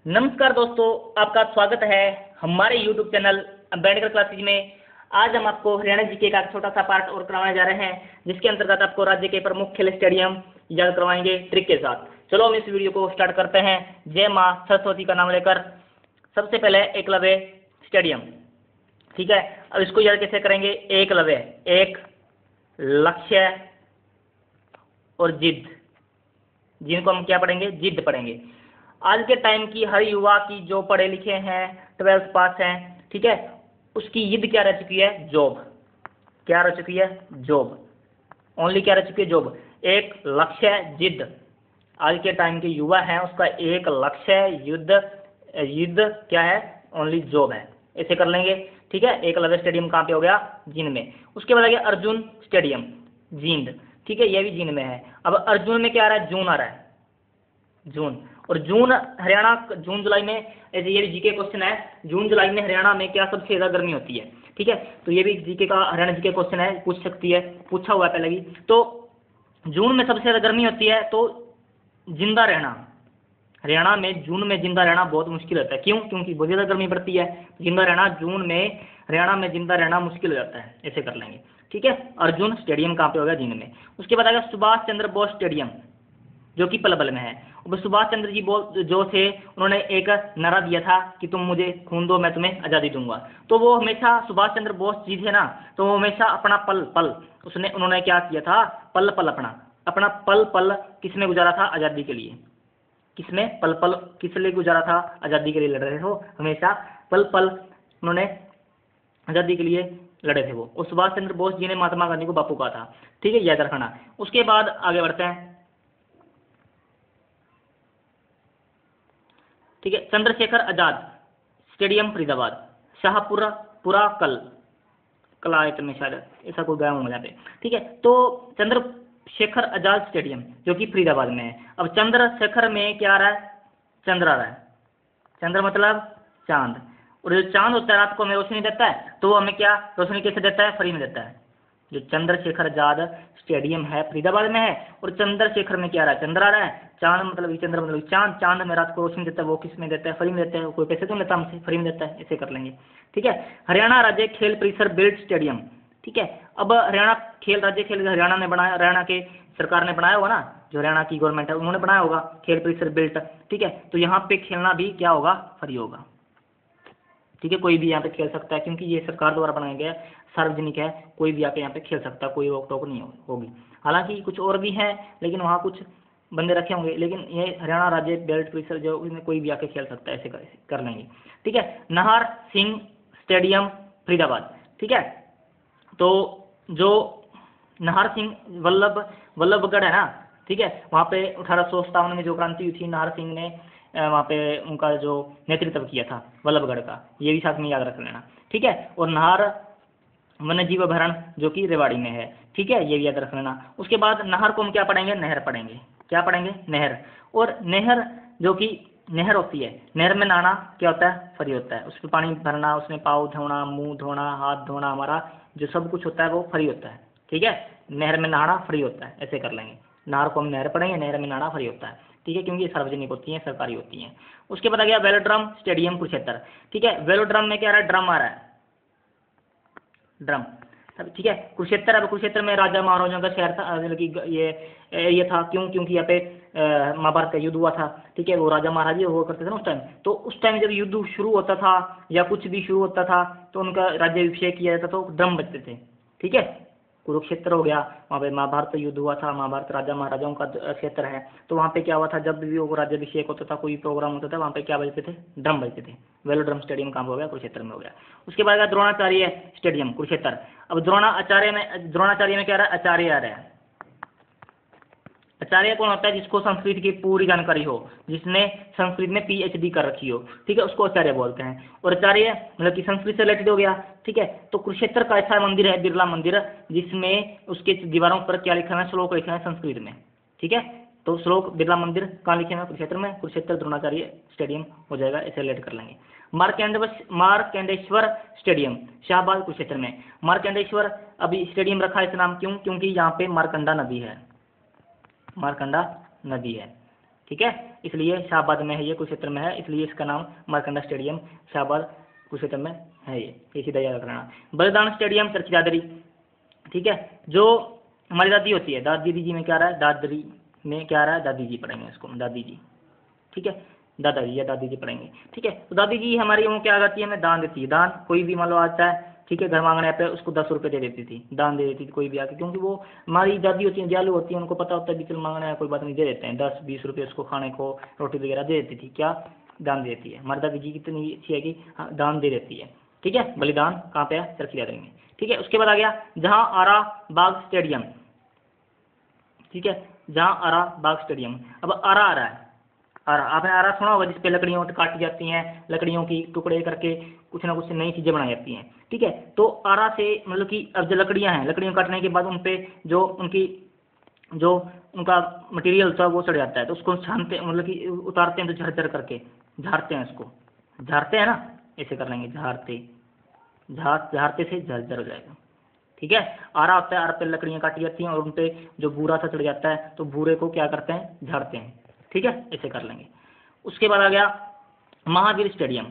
नमस्कार दोस्तों, आपका स्वागत है हमारे YouTube चैनल अम्बेडकर क्लासेज में। आज हम आपको हरियाणा जीके का छोटा सा पार्ट और करवाने जा रहे हैं, जिसके अंतर्गत आपको राज्य के प्रमुख खेल स्टेडियम याद करवाएंगे ट्रिक के साथ। चलो हम इस वीडियो को स्टार्ट करते हैं जय माँ सरस्वती का नाम लेकर। सबसे पहले एकलव्य स्टेडियम, ठीक है। अब इसको याद कैसे करेंगे? एकलव्य, एक, लक्ष्य और जिद। जिनको हम क्या पढ़ेंगे? जिद पढ़ेंगे। आज के टाइम की हर युवा की जो पढ़े लिखे हैं, 12th पास हैं, ठीक है, उसकी जिद क्या रह चुकी है? जॉब। क्या रह चुकी है? जॉब। ओनली क्या रह चुकी है? जॉब। एक लक्ष्य, जिद। आज के टाइम के युवा हैं, उसका एक लक्ष्य है, युद्ध क्या है? ओनली जॉब है। ऐसे कर लेंगे, ठीक है। एकलव्य स्टेडियम कहाँ पे हो गया? जींद में। उसके बाद आ गया अर्जुन स्टेडियम, जींद, ठीक है, ये भी जींद में है। अब अर्जुन में क्या आ रहा है? जून आ रहा है, जून। और जून हरियाणा, जून जुलाई में, ऐसे ये भी जीके क्वेश्चन है, जून जुलाई में हरियाणा में क्या सबसे ज्यादा गर्मी होती है, ठीक है। तो ये भी जीके का, हरियाणा जीके क्वेश्चन है, पूछ सकती है, पूछा हुआ है पहले भी। तो जून में सबसे ज्यादा गर्मी होती है, तो जिंदा रहना हरियाणा में, जून में जिंदा रहना बहुत मुश्किल होता है। क्यों? क्योंकि बहुत ज्यादा गर्मी पड़ती है। जिंदा रहना जून में हरियाणा में, जिंदा रहना मुश्किल हो जाता है। ऐसे कर लेंगे, ठीक है। अर्जुन स्टेडियम कहाँ पे होगा? जींद में। उसके बाद आएगा सुभाष चंद्र बोस स्टेडियम, जो कि पलवल में है। अब सुभाष चंद्र जी बोस जो थे, उन्होंने एक नारा दिया था कि तुम मुझे खून दो, मैं तुम्हें आज़ादी दूंगा। तो वो हमेशा, सुभाष चंद्र बोस जी थे ना, तो वो हमेशा अपना पल पल, उन्होंने क्या किया था? पल पल अपना पल पल किसमें गुजारा था? आज़ादी के लिए। किसमें? पल पल किस लिए गुजारा था? आज़ादी के लिए लड़ रहे हो, हमेशा पल पल उन्होंने आज़ादी के लिए लड़े थे वो। और सुभाष चंद्र बोस जी ने महात्मा गांधी को बापू कहा था, ठीक है, याद रखना। उसके बाद आगे बढ़ते हैं, ठीक है। चंद्रशेखर आजाद स्टेडियम फरीदाबाद, शाहपुरा कलायत में शायद ऐसा कोई गया हूँ यहाँ पे, ठीक है। तो चंद्रशेखर आजाद स्टेडियम जो कि फरीदाबाद में है। अब चंद्रशेखर में क्या आ रहा है? चंद्र आ रहा है। चंद्र मतलब चांद। और जो चांद होता है रात को हमें रोशनी देता है, तो वो हमें क्या रोशनी कैसे देता है? फ्री में देता है। जो चंद्रशेखर आजाद स्टेडियम है फरीदाबाद में है, और चंद्रशेखर में क्या आ रहा है? चंद्र आ रहा है। चांद मतलब चंद्र मतलब चांद, चांद में रात को रोशनी देता है, वो किस में देता है? फ्री में देता है। कोई पैसे तो लेता हमसे, फ्री में देता है। ऐसे कर लेंगे, ठीक है। हरियाणा राज्य खेल परिसर बिल्ड स्टेडियम, ठीक है। अब हरियाणा राज्य खेल हरियाणा ने बनाया, हरियाणा के सरकार ने बनाया होगा ना, जो हरियाणा की गवर्नमेंट है उन्होंने बनाया होगा खेल परिसर बिल्ट, ठीक है। तो यहाँ पे खेलना भी क्या होगा? फ्री होगा, ठीक है। कोई भी यहाँ पे खेल सकता है, क्योंकि ये सरकार द्वारा बनाया गया, सार्वजनिक है, कोई भी आके यहाँ पे खेल सकता है, कोई रोक टोक नहीं होगी। हालांकि कुछ और भी हैं, लेकिन वहाँ कुछ बंदे रखे होंगे, लेकिन ये हरियाणा राज्य बेल्ट परिसर जो, इसमें कोई भी आके खेल सकता है। ऐसे कर लेंगे, ठीक है। नाहर सिंह स्टेडियम फरीदाबाद, ठीक है। तो जो नाहर सिंह वल्लभगढ़ है ना, ठीक है, वहाँ पे 1857 में जो क्रांति हुई थी, नाहर सिंह ने वहाँ पे उनका जो नेतृत्व किया था वल्लभगढ़ का, ये भी साथ में याद रख लेना, ठीक है। और नाहर वन्य जीव अभयारण्य जो कि रेवाड़ी में है, ठीक है, ये भी याद रख लेना। उसके बाद नाहर को हम क्या पढ़ेंगे? नहर पढ़ेंगे। क्या पढ़ेंगे? नहर। और नहर जो कि नहर होती है, नहर में नहाना क्या होता है? फ्री होता है। उसमें पानी भरना, उसमें पाँव धोना, मुंह धोना, हाथ धोना, हमारा जो सब कुछ होता है वो फ्री होता है, ठीक है। नहर में नहाना फ्री होता है। ऐसे कर लेंगे, नहर को हम नहर पढ़ेंगे, नहर में नहाना फ्री होता है, ठीक है, क्योंकि ये सार्वजनिक होती हैं, सरकारी होती हैं। उसके बाद आ गया वेलोड्रम स्टेडियम कुरुक्षेत्र, ठीक है। वेलोड्रम में क्या आ रहा है? ड्रम आ रहा है, ड्रम, ठीक है। कुरुक्षेत्र, अब कुरुक्षेत्र में राजा महाराजाओं का शहर था, मतलब कि ये था। क्यों? क्योंकि यहाँ पे महाभारत का युद्ध हुआ था, ठीक है। वो राजा महाराजा हुआ करते थे ना उस टाइम। तो उस टाइम जब युद्ध शुरू होता था या कुछ भी शुरू होता था, तो उनका राज्याभिषेक किया जाता था, तो ड्रम बजते थे, ठीक है। कुरुक्षेत्र हो गया, वहाँ पे महाभारत युद्ध हुआ था, महाभारत राजा महाराजाओं का क्षेत्र है। तो वहाँ पे क्या हुआ था? जब भी वो राज्याभिषेक होता था, कोई प्रोग्राम होता था, वहाँ पे क्या बजते थे? ड्रम बजते थे। वेलोड्रम स्टेडियम कहाँ हो गया? कुरुक्षेत्र में हो गया। उसके बाद द्रोणाचार्य स्टेडियम कुरुक्षेत्र। अब द्रोणाचार्य में क्या आ रहा है? आचार्य आ रहा है। आचार्य कौन होता है? जिसको संस्कृत की पूरी जानकारी हो, जिसने संस्कृत में पीएचडी कर रखी हो, ठीक है, उसको आचार्य बोलते हैं। और आचार्य मतलब कि संस्कृत से रिलेटेड हो गया, ठीक है। तो कुरुक्षेत्र का ऐसा मंदिर है, बिरला मंदिर, जिसमें उसके दीवारों पर क्या लिखा है? श्लोक लिखा है संस्कृत में, ठीक है। तो श्लोक बिरला मंदिर कहाँ लिखे हैं? कुरुक्षेत्र में। कुरुक्षेत्र द्रोणाचार्य स्टेडियम हो जाएगा, ऐसे रिलेट कर लेंगे। मार्कंडेश्वर स्टेडियम शाहबाद कुरुक्षेत्र में। मार्कंडेश्वर अभी स्टेडियम रखा है इस नाम, क्यों? क्योंकि यहाँ पे मारकंडा नदी है, मारकंडा नदी है, ठीक है। इसलिए शाहबाद में है, ये कुरुक्षेत्र में है, इसलिए इसका नाम मारकंडा स्टेडियम शाहबाद कुरुक्षेत्र में है। ये सीधा याद रखना। बलिदान स्टेडियम चरखी दादरी, ठीक है, जो हमारी दादी होती है, दादी जी में क्या रहा है, दादरी में क्या रहा है, दादी जी पढ़ेंगे इसको, दादी जी, ठीक है, दादाजी या दादी जी पढ़ेंगे, ठीक है। तो दादी जी हमारी वो क्या करती है, हमें दान देती है। दान कोई भी मान लो आता है, ठीक है, घर मांगने पे उसको 10 रुपये दे देती थी, दान दे देती थी कोई भी आके, क्योंकि वो हमारी दादी होती है, दयालु होती है, उनको पता होता है भी चल मांगना है कोई बात नहीं, दे देते हैं 10-20 रुपये उसको खाने को, रोटी वगैरह दे देती थी, क्या दान देती है। हमारी दादी जी कितनी अच्छी है कि दान दे देती है, ठीक है। बलिदान कहाँ पे है, चरखी दादरी में, ठीक है। उसके बाद आ गया जहाँ आरा बाग स्टेडियम, ठीक है, जहाँ आरा बाग स्टेडियम। अब आरा आ रहा है, आरा आपने आरा सुना होगा, जिसपे लकड़ियों काटी जाती हैं, लकड़ियों की टुकड़े करके कुछ ना कुछ नई चीजें बनाई जाती हैं, ठीक है। तो आरा से मतलब कि अब जो लकड़ियां हैं, लकड़ियां काटने के बाद उन पे जो उनका मटेरियल होता है वो सड़ जाता है, तो उसको छानते मतलब कि उतारते हैं, तो झर करके झाड़ते हैं, उसको झाड़ते हैं ना, ऐसे कर लेंगे, झाड़ते से झर हो जाएगा, ठीक है। आरा होता है, आरा पे लकड़ियां काटी जाती हैं और उन पे जो बूरा सा चढ़ जाता है, तो बूरे को क्या करते हैं, झाड़ते हैं, ठीक है, ऐसे कर लेंगे। उसके बाद आ गया महावीर स्टेडियम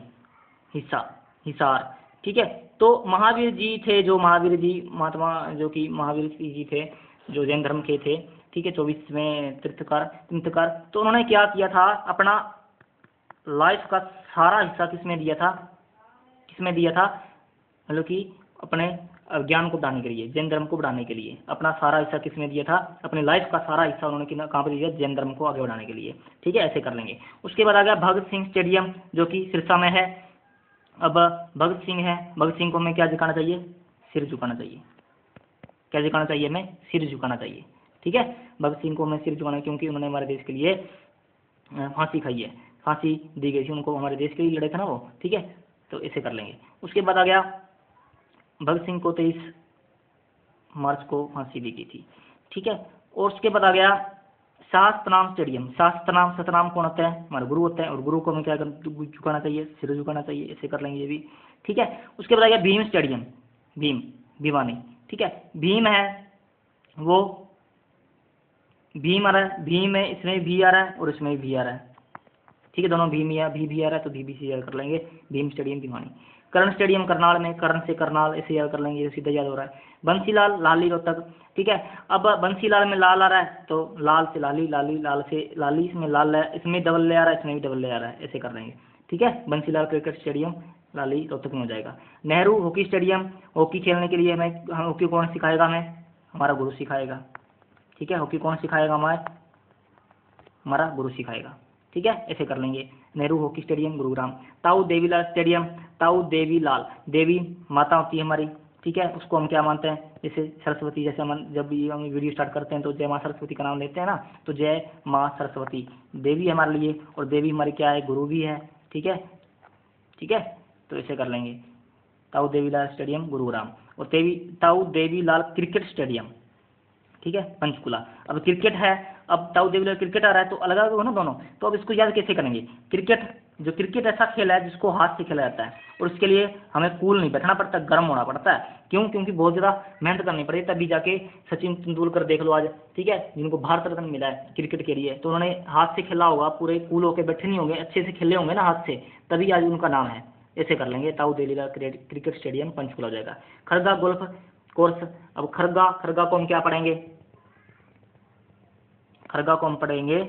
हिसार, ठीक है। तो महावीर जी थे, जो महावीर जी महात्मा जो कि महावीर जी थे, जो जैन धर्म के थे, ठीक है, 24वें तीर्थकार। तो उन्होंने क्या किया था, अपना लाइफ का सारा हिस्सा किसमें दिया था, मतलब कि अपने ज्ञान को बढ़ाने के लिए, जैन धर्म को बढ़ाने के लिए अपना सारा हिस्सा किसमें दिया था, अपने लाइफ का सारा हिस्सा उन्होंने कहाँ पर दिया, जैन धर्म को आगे बढ़ाने के लिए, ठीक है, ऐसे कर लेंगे। उसके बाद आ गया भगत सिंह स्टेडियम, जो कि सिरसा में है। अब भगत सिंह है, भगत सिंह को हमें क्या झुकाना चाहिए, सिर झुकाना चाहिए, क्या झुकाना चाहिए, हमें सिर झुकाना चाहिए, ठीक है। भगत सिंह को हमें सिर झुकाना, क्योंकि उन्होंने हमारे देश के लिए फांसी खाई है, फांसी दी गई थी उनको, हमारे देश के लिए लड़े थे ना वो, ठीक है, तो ऐसे कर लेंगे। उसके बाद आ गया भगत सिंह को 23 मार्च को फांसी दी गई थी, ठीक है। और उसके बाद आ गया शास्त्रनाम स्टेडियम। सतनाम कौन होता है, हमारा गुरु होता है, और गुरु को हमें क्या झुकाना चाहिए, सिर झुकाना चाहिए, ऐसे कर लेंगे ये भी, ठीक है। उसके बाद आ गया भीम स्टेडियम, भिवानी, ठीक है। भीम है, वो भीम आ रहा है, भीम है, इसमें भी आ रहा है और इसमें भी आ रहा है, ठीक है, दोनों भीम या भी आ रहा है, तो भी से याद कर लेंगे, भीम स्टेडियम भिवानी। कर्ण स्टेडियम करनाल में, कर्ण से करनाल ऐसे याद कर लेंगे, सीधा याद हो रहा है। बंसीलाल लाली रोहतक, ठीक है। अब बंसीलाल में लाल आ रहा है, तो लाल से लाली, लाल से लाली, इसमें लाल है, इसमें डबल ले आ रहा है, इसमें भी डबल ले आ रहा है, ऐसे कर लेंगे, ठीक है। बंसीलाल क्रिकेट स्टेडियम लाली रोहतक में हो जाएगा। नेहरू हॉकी स्टेडियम, हॉकी खेलने के लिए हमें हॉकी कौन सिखाएगा, हमें हमारा गुरु सिखाएगा, ठीक है। हॉकी कौन सिखाएगा, हमारा गुरु सिखाएगा, ठीक है, ऐसे कर लेंगे। Nehru hockey stadium Gurugram. Tau Devilal stadium, ताऊ देवीलाल, देवी माता होती है हमारी, ठीक है, उसको हम क्या मानते हैं, जैसे सरस्वती, जैसे हम जब भी हम वीडियो स्टार्ट करते हैं तो जय माँ सरस्वती का नाम लेते हैं ना, तो जय माँ सरस्वती देवी हमारे लिए, और देवी हमारी क्या है, गुरु भी है, ठीक है, ठीक है, तो ऐसे कर लेंगे। ताऊ देवीलाल स्टेडियम गुरुग्राम। और ताऊ देवीलाल क्रिकेट स्टेडियम, ठीक है, पंचकुला। अब क्रिकेट है, अब ताऊ देवीलाल क्रिकेट आ रहा है, तो अलग अलग हो ना दोनों, तो अब इसको याद कैसे करेंगे। क्रिकेट ऐसा खेल है जिसको हाथ से खेला जाता है, और इसके लिए हमें कूल नहीं बैठना पड़ता, गर्म होना पड़ता है, क्योंकि बहुत ज़्यादा मेहनत करनी पड़ेगी, तभी जाके सचिन तेंदुलकर देख लो आज, ठीक है, जिनको भारत रत्न मिला है क्रिकेट के लिए, तो उन्होंने हाथ से खेला होगा, पूरे कूल होकर बैठे नहीं होंगे, अच्छे से खेले होंगे ना हाथ से, तभी आज उनका नाम है। ऐसे कर लेंगे, ताऊ देवीलाल क्रिकेट स्टेडियम पंचकुला हो जाएगा। Kharga golf course. अब खरगा को हम क्या पढ़ेंगे, खरगा को हम पढ़ेंगे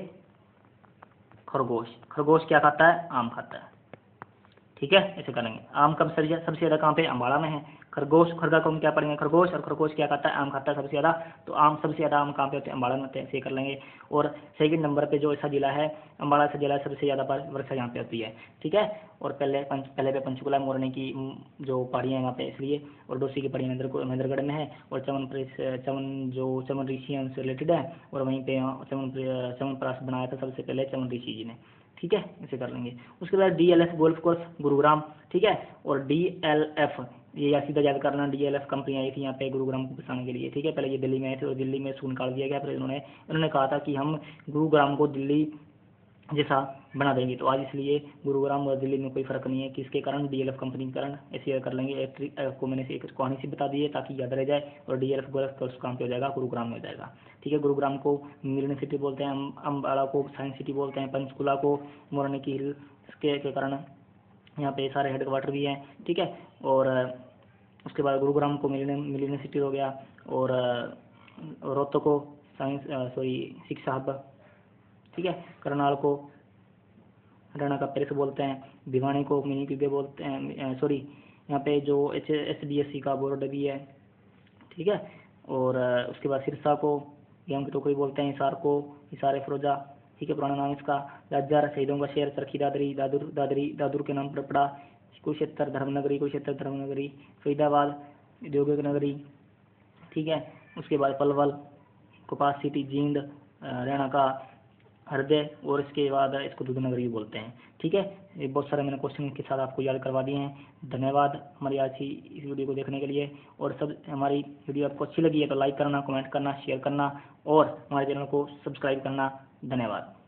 खरगोश क्या खाता है, आम खाता है, ठीक है, ऐसे करेंगे। आम कब सबसे ज़्यादा कहाँ पे, अम्बाड़ा में है। खरगा को हम क्या पढ़ेंगे, खरगोश, और खरगोश क्या खाता है, आम खाता है सबसे ज़्यादा, तो सबसे ज़्यादा आम कहाँ पे होते हैं, अम्बाड़ा में होते हैं, ऐसे कर लेंगे। और सेकंड नंबर पे जो ऐसा जिला है, अम्बाड़ा से जिला सबसे ज़्यादा वर्षा यहाँ पे होती है, ठीक है। और पहले पे पंचकुला मोरनी की जो पहाड़ियाँ हैं वहाँ पे, इसलिए, और डोसी की पहाड़ियाँ महेंद्रगढ़ में है, और चमन ऋषि से रिलेटेड है, और वहीं पे चमनप्राश बनाया था सबसे पहले चमन ऋषि जी ने, ठीक है, इसे कर लेंगे। उसके बाद DLF गोल्फ कोर्स गुरुग्राम, ठीक है। और DLF ये या सीधा याद करना, DLF कंपनी आई थी यहाँ पे गुरुग्राम को बसाने के लिए, ठीक है। पहले ये दिल्ली में आए थे और दिल्ली में सून काट दिया गया, फिर इन्होंने कहा था कि हम गुरुग्राम को दिल्ली जैसा बना देंगे। तो आज इसलिए गुरुग्राम और दिल्ली में कोई फ़र्क नहीं है, किसके कारण, डीएलएफ कंपनी के कारण। ऐसे कर लेंगे। इलेक्ट्रिक आपको मैंने एक कहानी सी बता दी है ताकि याद रह जाए। और डीएलएफ गोरख तो उस काम पे हो जाएगा, गुरुग्राम में हो जाएगा। ठीक है, गुरुग्राम को मिलन सिटी बोलते हैं, अम्बाला को साइंस सिटी बोलते हैं, पंचकुला को मोरनी की हिल के कारण यहाँ पे सारे हेडक्वार्टर भी हैं। ठीक है, और उसके बाद गुरुग्राम को मिलन सिटी हो गया, और रोहतक को साइंस शिक्षा हब। ठीक है, करनाल को हरियाणा का पेरिस बोलते हैं, भिवानी को मिनी पीबे बोलते हैं, सॉरी यहाँ पे जो HSBSC का बोर्ड भी है। ठीक है, और उसके बाद सिरसा को गेहूं की टोकरी बोलते हैं, हिसार को हिसार फिरोजा। ठीक है, पुराना नाम इसका। लाजार शहीदों का शहर, चरखी दादरी दादुर के नाम पर पड़ा। कुरुक्षेत्र धर्मनगरी, फरीदाबाद औद्योगिक नगरी। ठीक है, उसके बाद पलवल कपास सिटी, जींद हरियाणा का हृदय, और इसके बाद इसको दूध नगरी बोलते हैं। ठीक है, ये बहुत सारे मैंने क्वेश्चन के साथ आपको याद करवा दिए हैं। धन्यवाद हमारी आज की इस वीडियो को देखने के लिए। और सब हमारी वीडियो आपको अच्छी लगी है तो लाइक करना, कमेंट करना, शेयर करना और हमारे चैनल को सब्सक्राइब करना। धन्यवाद।